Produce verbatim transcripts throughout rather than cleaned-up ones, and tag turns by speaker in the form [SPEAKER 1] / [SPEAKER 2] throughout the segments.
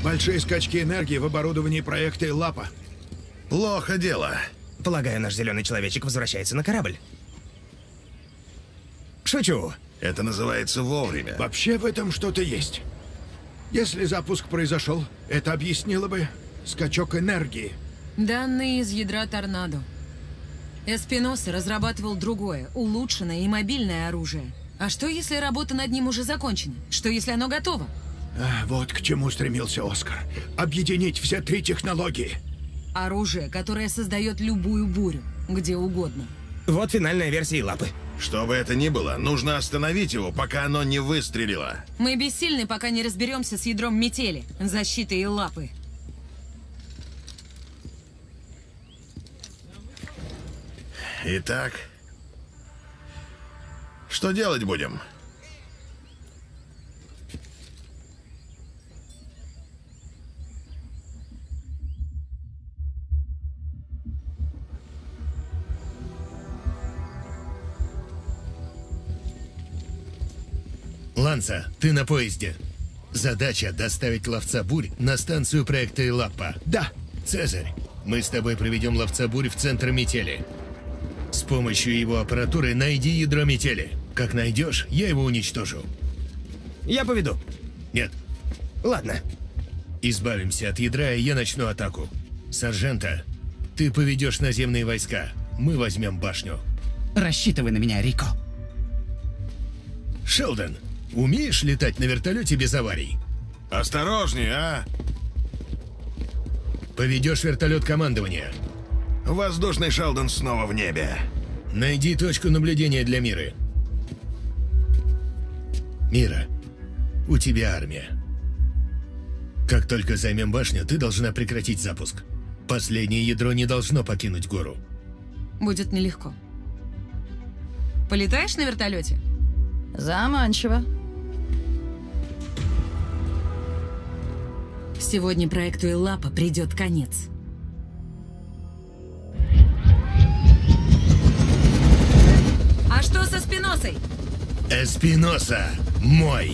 [SPEAKER 1] Большие скачки энергии в оборудовании проекта Лапа.
[SPEAKER 2] Плохо дело.
[SPEAKER 3] Полагаю, наш зеленый человечек возвращается на корабль. Шучу.
[SPEAKER 2] Это называется вовремя.
[SPEAKER 1] Вообще в этом что-то есть. Если запуск произошел, это объяснило бы скачок энергии.
[SPEAKER 4] Данные из ядра торнадо. Эспиноса разрабатывал другое, улучшенное и мобильное оружие. А что, если работа над ним уже закончена? Что, если оно готово?
[SPEAKER 1] А, вот к чему стремился Оскар. Объединить все три технологии.
[SPEAKER 4] Оружие, которое создает любую бурю, где угодно.
[SPEAKER 3] Вот финальная версия Лапы.
[SPEAKER 2] Что бы это ни было, нужно остановить его, пока оно не выстрелило.
[SPEAKER 4] Мы бессильны, пока не разберемся с ядром метели, защитой и Лапы.
[SPEAKER 2] Итак, что делать будем?
[SPEAKER 5] Ланса, ты на поезде. Задача — доставить ловца бурь на станцию проекта Элаппа.
[SPEAKER 1] Да.
[SPEAKER 5] Цезарь, мы с тобой проведем ловца бурь в центр метели. С помощью его аппаратуры найди ядро метели. Как найдешь, я его уничтожу.
[SPEAKER 3] Я поведу.
[SPEAKER 5] Нет.
[SPEAKER 3] Ладно.
[SPEAKER 5] Избавимся от ядра, и я начну атаку. Сержанта, ты поведешь наземные войска. Мы возьмем башню.
[SPEAKER 6] Рассчитывай на меня, Рико.
[SPEAKER 5] Шелдон, умеешь летать на вертолете без аварий?
[SPEAKER 2] Осторожнее, а?
[SPEAKER 5] Поведешь вертолет командования.
[SPEAKER 2] Воздушный Шелдон снова в небе.
[SPEAKER 5] Найди точку наблюдения для Миры. Мира, у тебя армия. Как только займем башню, ты должна прекратить запуск. Последнее ядро не должно покинуть гору.
[SPEAKER 4] Будет нелегко. Полетаешь на вертолете?
[SPEAKER 7] Заманчиво.
[SPEAKER 4] Сегодня проекту Элапа придет конец. А что со Спиносой?
[SPEAKER 5] Эспиноса мой.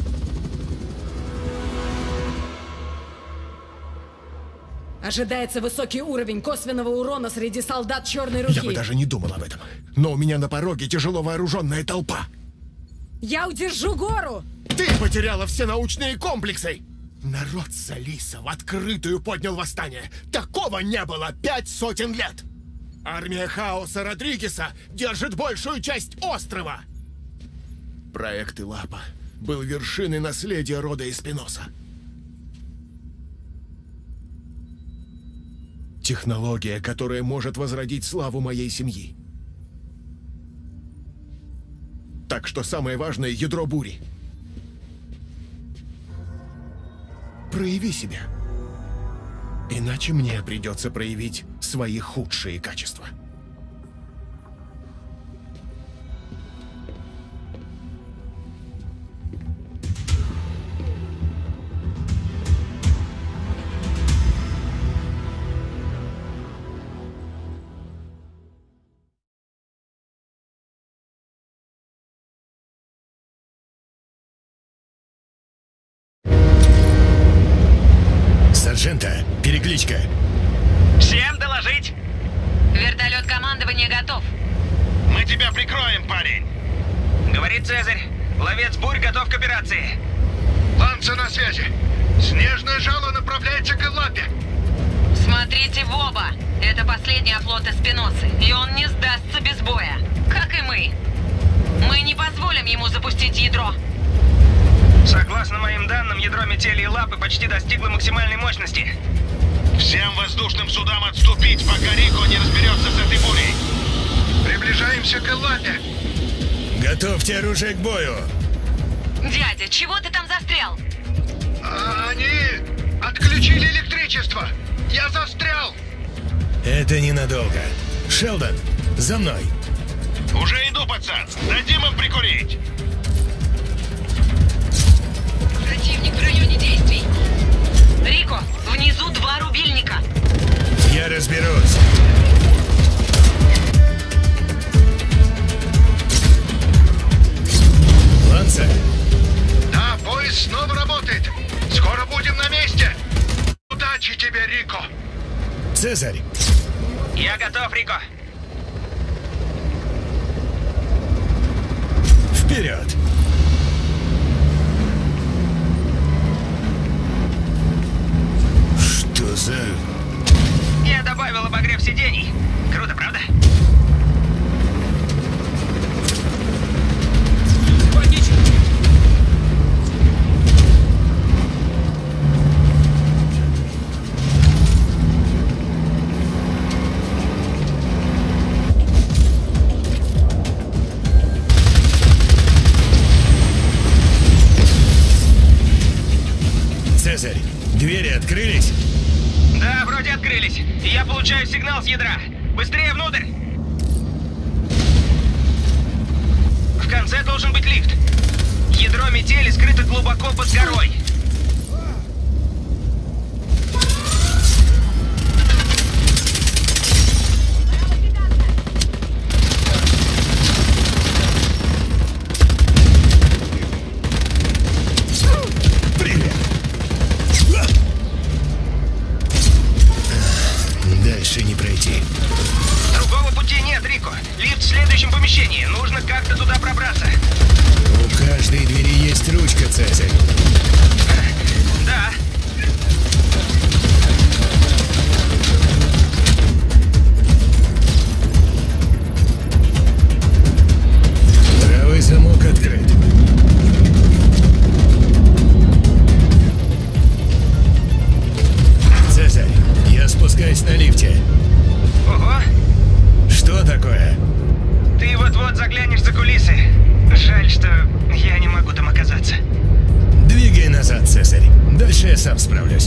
[SPEAKER 8] Ожидается высокий уровень косвенного урона среди солдат Черной Руки.
[SPEAKER 1] Я бы даже не думал об этом. Но у меня на пороге тяжело вооруженная толпа.
[SPEAKER 8] Я удержу гору!
[SPEAKER 1] Ты потеряла все научные комплексы! Народ Солиса в открытую поднял восстание. Такого не было пять сотен лет! Армия Хаоса Родригеса держит большую часть острова! Проект Элапа был вершиной наследия рода Эспиноса. Технология, которая может возродить славу моей семьи. Так что самое важное — ядро бури. Прояви себя. Иначе мне придется проявить свои худшие качества.
[SPEAKER 5] Сержанта, перекличка.
[SPEAKER 9] Всем доложить.
[SPEAKER 4] Вертолет командования готов.
[SPEAKER 9] Мы тебя прикроем, парень. Говорит Цезарь. Ловец бурь готов к операции.
[SPEAKER 1] Ланса на связи. Снежное жало направляется к Элапе.
[SPEAKER 4] Смотрите в оба. Это последний оплот Эспиносы, и он не сдастся без боя. Как и мы. Мы не позволим ему запустить ядро.
[SPEAKER 9] Согласно моим данным, ядро метели и Лапы почти достигло максимальной мощности.
[SPEAKER 2] Всем воздушным судам отступить, пока Рико не разберется с этой бурей.
[SPEAKER 1] Приближаемся к Элапе.
[SPEAKER 5] Готовьте оружие к бою.
[SPEAKER 4] Дядя, чего ты там застрял?
[SPEAKER 1] А они отключили электричество. Я застрял.
[SPEAKER 5] Это ненадолго. Шелдон, за мной.
[SPEAKER 2] Уже иду, пацан. Дадим им прикурить.
[SPEAKER 4] Противник в районе действий. Рико, внизу два рубильника.
[SPEAKER 5] Я разберусь.
[SPEAKER 1] Да, поезд снова работает. Скоро будем на месте.
[SPEAKER 2] Рико.
[SPEAKER 5] Цезарь,
[SPEAKER 9] Я готов, Рико.
[SPEAKER 5] вперед! Что за...
[SPEAKER 9] Я добавил обогрев сидений. Круто, правда?
[SPEAKER 5] Цезарь, двери открылись?
[SPEAKER 9] Да, вроде открылись. И я получаю сигнал с ядра. Быстрее внутрь! В конце должен быть лифт. Ядро метели скрыто глубоко под горой.
[SPEAKER 5] Привет! Дальше не пройти.
[SPEAKER 9] Другого пути нет, Рико. Лифт в следующем помещении. Нужно как-то туда пробраться.
[SPEAKER 5] У каждой двери есть ручка, Цезарь.
[SPEAKER 9] Да.
[SPEAKER 5] Правый замок открыт. Цезарь, я спускаюсь на лифте.
[SPEAKER 9] Ого.
[SPEAKER 5] Что такое?
[SPEAKER 9] Ты вот-вот заглянешь за кулисы. Жаль, что я не могу там оказаться.
[SPEAKER 5] Двигай назад, Цезарь. Дальше я сам справлюсь.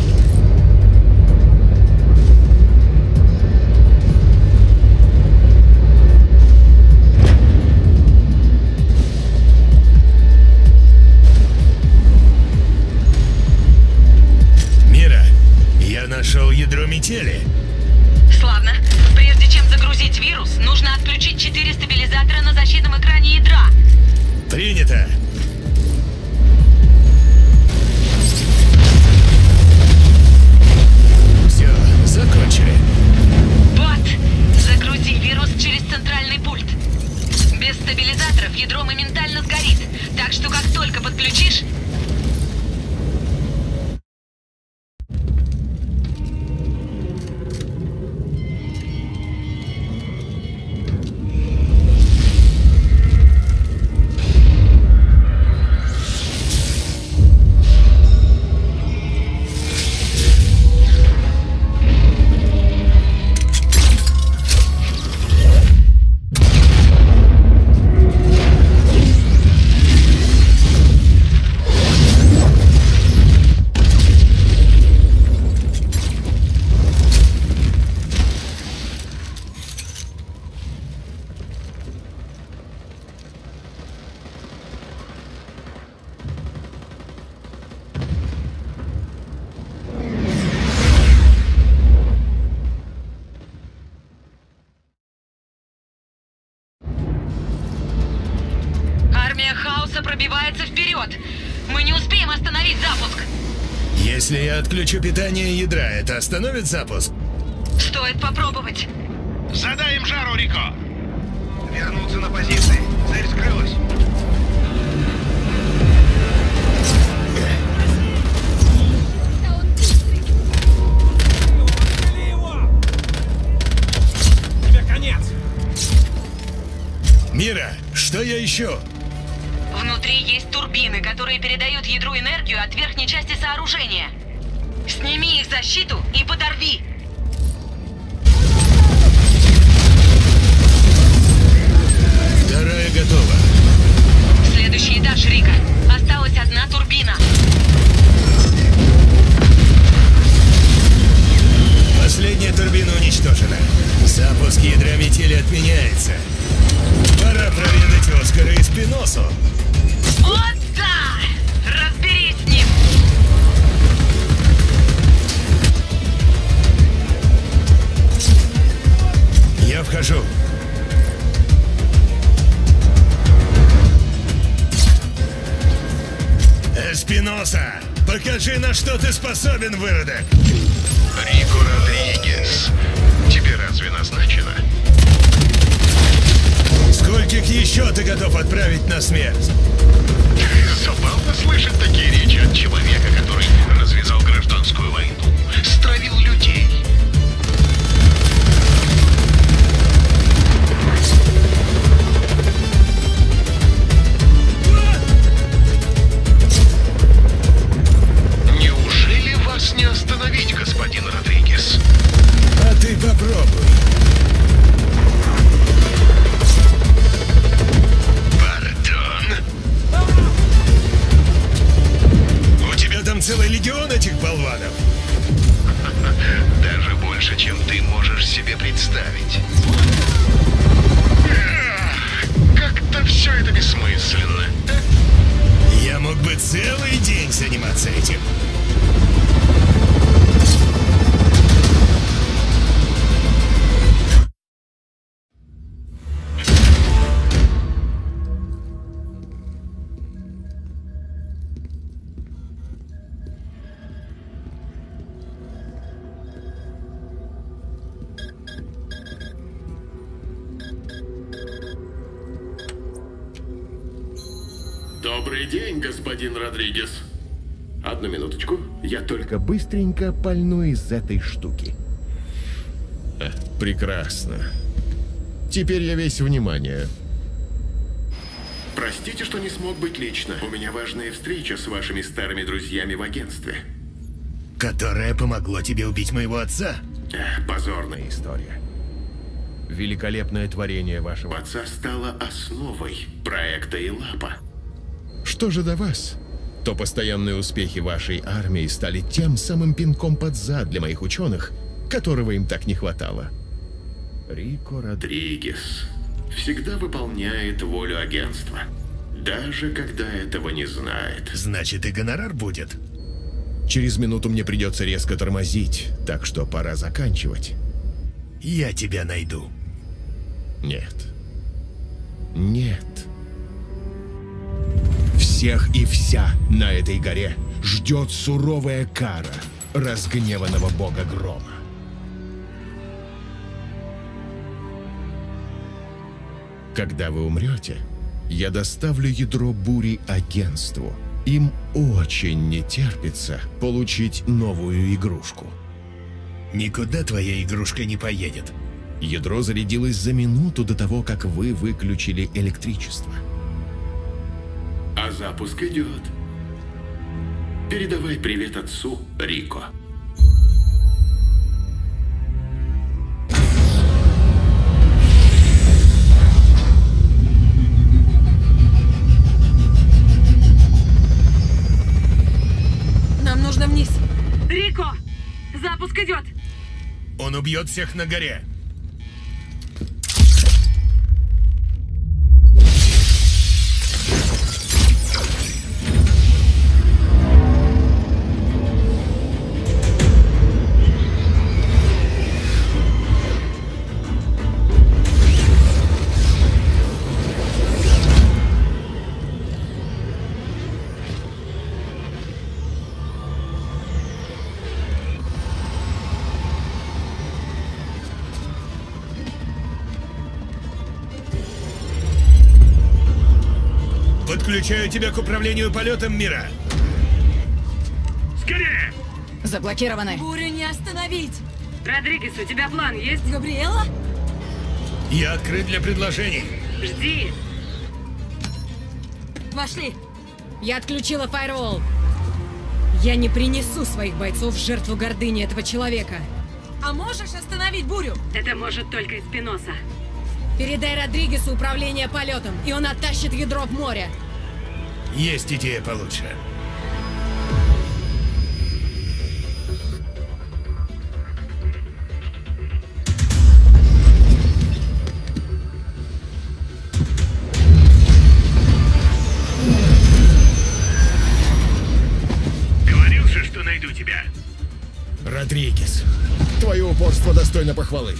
[SPEAKER 5] Мира, я нашел ядро метели.
[SPEAKER 4] Славно. Прежде чем загрузить вирус, нужно отключить четыре стабилизатора на защитном экране ядра.
[SPEAKER 5] Принято. Все, закончили.
[SPEAKER 4] Вот. Загрузи вирус через центральный пульт. Без стабилизаторов ядро моментально сгорит. Так что как только подключишь... Армия хаоса пробивается вперед. Мы не успеем остановить запуск.
[SPEAKER 5] Если я отключу питание ядра, это остановит запуск?
[SPEAKER 4] Стоит попробовать.
[SPEAKER 2] Задай им жару, Рико.
[SPEAKER 9] Вернуться на позиции. Цель скрылась.
[SPEAKER 5] Мира, что я ищу?
[SPEAKER 4] Внутри есть турбины, которые передают ядру энергию от верхней части сооружения. Сними их защиту и подорви.
[SPEAKER 5] Вторая готова.
[SPEAKER 4] Следующий этаж, Рика. Осталась одна турбина.
[SPEAKER 5] Последняя турбина уничтожена. Запуск ядра метели отменяется. Пора проведать Оскара и Спиносу.
[SPEAKER 4] Вот да! Разберись с ним!
[SPEAKER 5] Я вхожу. Эспиноса, покажи, на что ты способен, выродок! Рико Родригес. Тебе разве назначено? Скольких еще ты готов отправить на смерть? Забавно слышать такие речи от человека, который развязал гражданскую войну, стравил людей. Неужели вас не остановить, господин Родригес? А ты попробуй. Там целый легион этих болванов. Даже больше, чем ты можешь себе представить. Как-то все это бессмысленно. Я мог бы целый день заниматься этим.
[SPEAKER 10] Добрый день, господин Родригес. Одну минуточку, я только...
[SPEAKER 1] Быстренько пальну из этой штуки.
[SPEAKER 5] А, прекрасно. Теперь я весь внимание.
[SPEAKER 10] Простите, что не смог быть лично. У меня важная встреча с вашими старыми друзьями в агентстве.
[SPEAKER 5] Которое помогло тебе убить моего отца?
[SPEAKER 10] Эх, позорная история.
[SPEAKER 1] Великолепное творение вашего
[SPEAKER 10] Отца стало основой проекта Илапа.
[SPEAKER 5] Что же до вас? То постоянные успехи вашей армии стали тем самым пинком под зад для моих ученых, которого им так не хватало.
[SPEAKER 10] Рико Родригес всегда выполняет волю агентства, даже когда этого не знает.
[SPEAKER 5] Значит, и гонорар будет. Через минуту мне придется резко тормозить, так что пора заканчивать. Я тебя найду. Нет. Нет. Всех и вся на этой горе ждет суровая кара разгневанного бога грома. Когда вы умрете, я доставлю ядро бури агентству. Им очень не терпится получить новую игрушку. Никуда твоя игрушка не поедет. Ядро зарядилось за минуту до того, как вы выключили электричество.
[SPEAKER 10] А запуск идет. Передавай привет отцу, Рико.
[SPEAKER 4] Нам нужно вниз. Рико! Запуск идет!
[SPEAKER 5] Он убьет всех на горе. Подключаю тебя к управлению полетом, Мира.
[SPEAKER 10] Скорее!
[SPEAKER 7] Заблокированы.
[SPEAKER 4] Бурю не остановить.
[SPEAKER 8] Родригес, у тебя план есть?
[SPEAKER 4] Габриэла?
[SPEAKER 5] Я открыт для предложений.
[SPEAKER 8] Жди.
[SPEAKER 4] Вошли.
[SPEAKER 8] Я отключила фаервол. Я не принесу своих бойцов в жертву гордыни этого человека.
[SPEAKER 4] А можешь остановить бурю?
[SPEAKER 8] Это может только Эспиноса. Передай Родригесу управление полетом, и он оттащит ядро в море.
[SPEAKER 5] Есть идея получше.
[SPEAKER 10] Говорил же, что найду тебя.
[SPEAKER 5] Родригес, твое упорство достойно похвалы.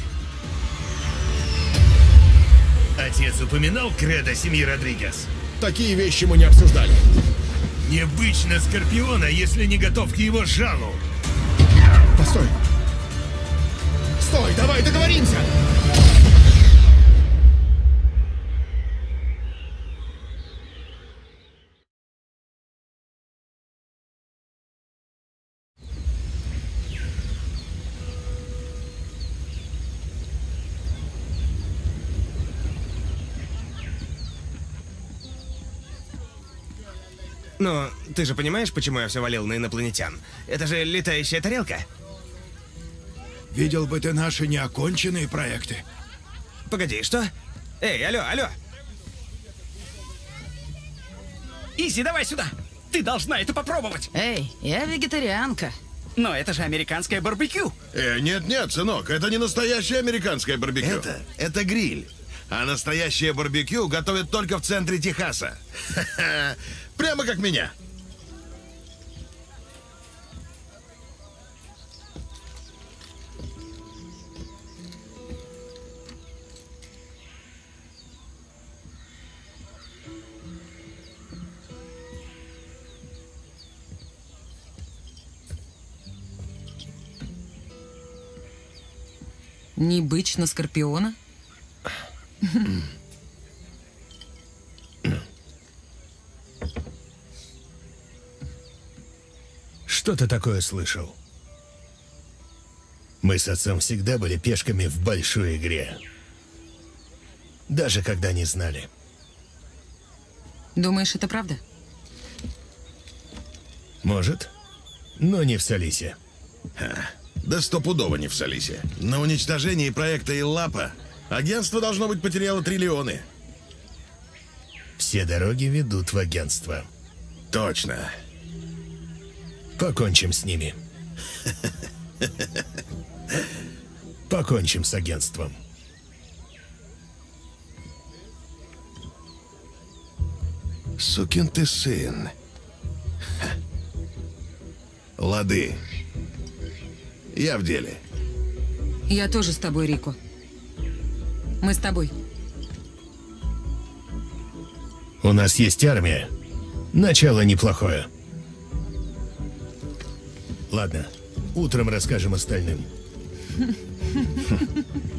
[SPEAKER 5] Отец упоминал кредо семьи Родригес? Такие вещи мы не обсуждали. Не бычь на Скорпиона, если не готов к его жалу.
[SPEAKER 1] Постой. Постой, давай договоримся!
[SPEAKER 3] Но ты же понимаешь, почему я все валил на инопланетян? Это же летающая тарелка.
[SPEAKER 11] Видел бы ты наши неоконченные проекты.
[SPEAKER 3] Погоди, что? Эй, алло, алло!
[SPEAKER 6] Изи, давай сюда! Ты должна это попробовать!
[SPEAKER 7] Эй, я вегетарианка.
[SPEAKER 6] Но это же американское барбекю!
[SPEAKER 5] Э, нет-нет, сынок, это не настоящее американское барбекю. Это, это гриль. А настоящее барбекю готовят только в центре Техаса. Ха-ха. Прямо как меня.
[SPEAKER 4] Не бычь на скорпиона?
[SPEAKER 12] Что ты такое слышал? Мы с отцом всегда были пешками в большой игре. Даже когда не знали.
[SPEAKER 4] Думаешь, это правда?
[SPEAKER 12] Может, но не в Солисе.
[SPEAKER 5] Ха, да стопудово не в Солисе. На уничтожении проекта Иллапа агентство, должно быть, потеряло триллионы.
[SPEAKER 12] Все дороги ведут в агентство.
[SPEAKER 5] Точно.
[SPEAKER 12] Покончим с ними. Покончим с агентством.
[SPEAKER 5] Сукин ты сын. Лады. Я в деле.
[SPEAKER 4] Я тоже с тобой, Рико. Мы с тобой.
[SPEAKER 12] У нас есть армия. Начало неплохое. Ладно, утром расскажем остальным.